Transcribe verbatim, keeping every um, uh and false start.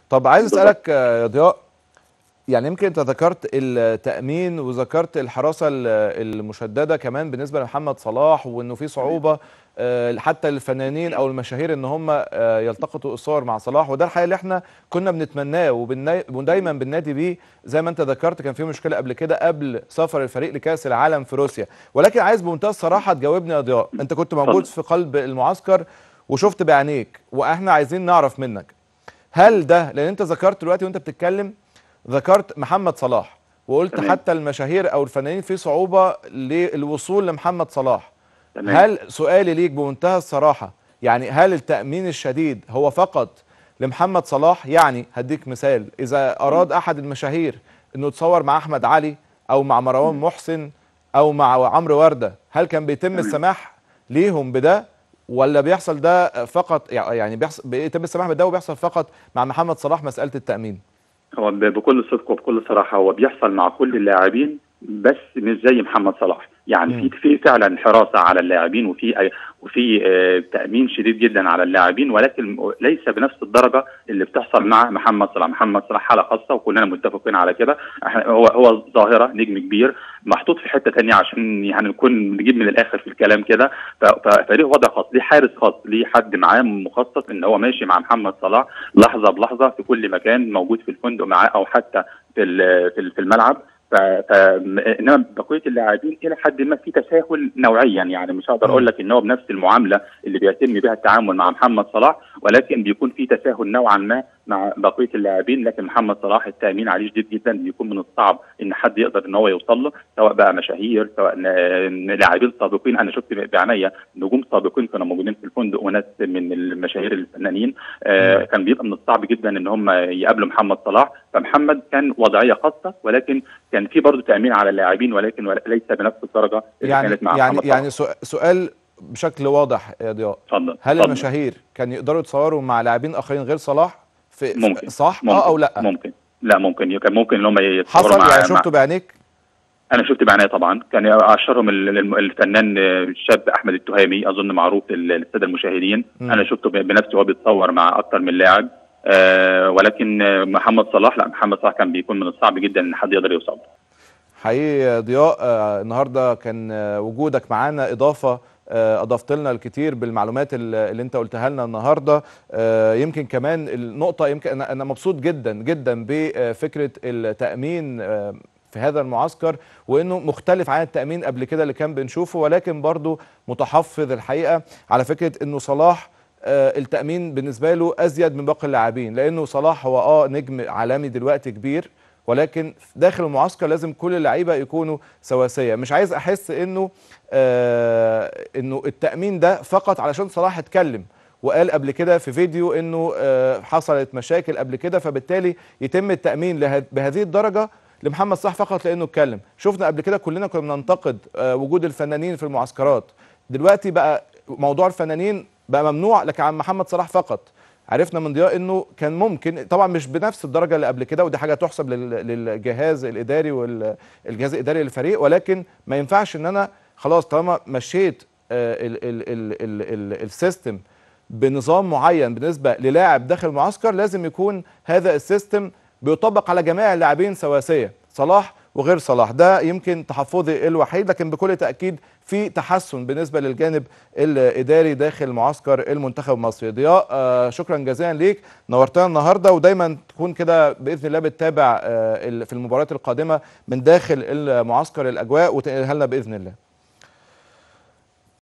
طب عايز بالظبط. اسالك آه، يا ضياء، يعني يمكن انت ذكرت التأمين وذكرت الحراسة ال- المشددة كمان بالنسبة لمحمد صلاح، وانه في تمام. صعوبة آه، حتى للفنانين او المشاهير ان هم آه، يلتقطوا الصور مع صلاح، وده الحقيقة اللي احنا كنا بنتمناه وبننا- ودايما بننادي بيه. زي ما انت ذكرت كان في مشكلة قبل كده قبل سفر الفريق لكأس العالم في روسيا. ولكن عايز بمنتهى الصراحة تجاوبني يا ضياء، انت كنت موجود اتفضل. في قلب المعسكر وشفت بعينيك، واحنا عايزين نعرف منك اتفضل. هل ده، لان انت ذكرت دلوقتي وانت بتتكلم ذكرت محمد صلاح وقلت تمام. حتى المشاهير او الفنانين في صعوبة للوصول لمحمد صلاح. تمام. هل سؤالي ليك بمنتهى الصراحة، يعني هل التأمين الشديد هو فقط لمحمد صلاح؟ يعني هديك مثال، اذا اتفضل. اراد احد المشاهير انه يتصور مع احمد علي او مع مروان مم. محسن او مع عمرو وردة، هل كان بيتم تمام. السماح ليهم بده، ولا بيحصل ده فقط، يعني بيحصل بيتم السماح بده وبيحصل فقط مع محمد صلاح مسألة التأمين؟ هو ب- بكل صدق وبكل صراحه هو بيحصل مع كل اللاعبين، بس مش زي محمد صلاح. يعني في امم في فعلا حراسه على اللاعبين، وفي وفي آه، تامين شديد جدا على اللاعبين، ولكن ليس بنفس الدرجه اللي بتحصل مع محمد صلاح. محمد صلاح حاله خاصه وكلنا متفقين على كده. إحنا- هو هو ظاهره، نجم كبير محطوط في حته ثانيه، عشان يعني نكون نجيب من الاخر في الكلام كده. ف- ف- فليه وضع خاص، ليه حارس خاص، ليه حد معاه مخصص ان هو ماشي مع محمد صلاح لحظه بلحظه في كل مكان، موجود في الفندق معاه او حتى في ال- في ال- في الملعب. ف ف- انما بقيه اللاعبين الى حد ما في تساهل نوعيا، يعني مش هقدر اقول امم لك ان هو بنفس المعامله اللي بيتم بها التعامل مع محمد صلاح، ولكن بيكون في تساهل نوعا ما مع بقيه اللاعبين. لكن محمد صلاح التامين عليه شديد جدا، بيكون من الصعب ان حد يقدر ان هو يوصل له، سواء بقى مشاهير، سواء ن- لاعبين سابقين. انا شفت بعينيا نجوم سابقين كانوا موجودين في الفندق، وناس من المشاهير الفنانين. آه، امم كان بيبقى من الصعب جدا ان هم يقابلوا محمد صلاح. فمحمد كان وضعيه خاصه، ولكن كان في برضه تامين على اللاعبين، ولكن ول- ليس بنفس الدرجه اللي يعني كانت مع يعني محمد صلاح. يعني سؤ- سؤال بشكل واضح يا ضياء، اتفضل. هل اتفضل. المشاهير كان يقدروا يتصوروا مع لاعبين اخرين غير صلاح في, في ممكن. صح اه او ممكن. لا؟ ممكن. لا، ممكن. كان ممكن ان هم يتصوروا حصل يعني مع مع شفته بعينيك؟ انا شفت بعيني طبعا. كان اشهرهم ال- ال- الفنان الشاب احمد التهامي، اظن معروف لل- للساده المشاهدين. انا امم شفته ب- بنفسي وهو بيتصور مع اكثر من لاعب. آه ولكن آه، محمد صلاح لا، محمد صلاح كان بيكون من الصعب جدا ان حد يقدر يوصل. حقيقي يا ضياء، آه، النهارده كان آه، وجودك معانا اضافه، آه، اضفت لنا الكثير بالمعلومات ال- اللي انت قلتها لنا النهارده. آه، يمكن كمان النقطه، يمكن انا أنا مبسوط جدا جدا بفكره التامين آه، في هذا المعسكر، وانه مختلف عن التامين قبل كده اللي كان بنشوفه، ولكن برضو متحفظ الحقيقه على فكره انه صلاح آه، التامين بالنسبه له ازيد من باقي اللاعبين، لانه صلاح هو اه نجم عالمي دلوقتي كبير، ولكن داخل المعسكر لازم كل اللعيبه يكونوا سواسيه. مش عايز احس انه آه انه التامين ده فقط علشان صلاح اتكلم وقال قبل كده في فيديو انه آه حصلت مشاكل قبل كده، فبالتالي يتم التامين له- بهذه الدرجه لمحمد صلاح فقط لانه اتكلم. شفنا قبل كده كلنا كنا بننتقد آه وجود الفنانين في المعسكرات، دلوقتي بقى موضوع الفنانين بقى ممنوع، لكن عن محمد صلاح فقط. عرفنا من ضياء انه كان ممكن، طبعا مش بنفس الدرجه اللي قبل كده، ودي حاجه تحسب لل- للجهاز الاداري والجهاز الاداري للفريق، ولكن ما ينفعش ان انا خلاص طالما مشيت آه، ال- ال- ال- ال- ال- السيستم بنظام معين بالنسبه للاعب داخل المعسكر، لازم يكون هذا السيستم بيطبق على جميع اللاعبين سواسيه، صلاح وغير صلاح. ده يمكن تحفظي الوحيد، لكن بكل تاكيد في تحسن بالنسبه للجانب الاداري داخل معسكر المنتخب المصري. ضياء، آه، شكرا جزيلا ليك، نورتنا النهارده، ودايما تكون كده باذن الله بتتابع آه، ال- في المباريات القادمه من داخل المعسكر الاجواء وتنقلها لنا باذن الله.